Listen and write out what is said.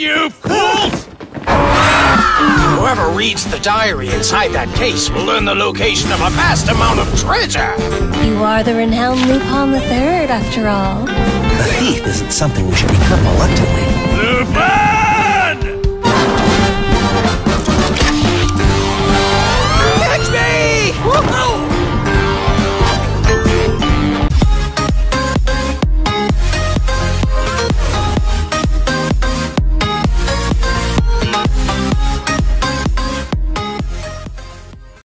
You fools! Whoever reads the diary inside that case will learn the location of a vast amount of treasure! You are the renowned Lupin III, after all. A thief isn't something we should become molested.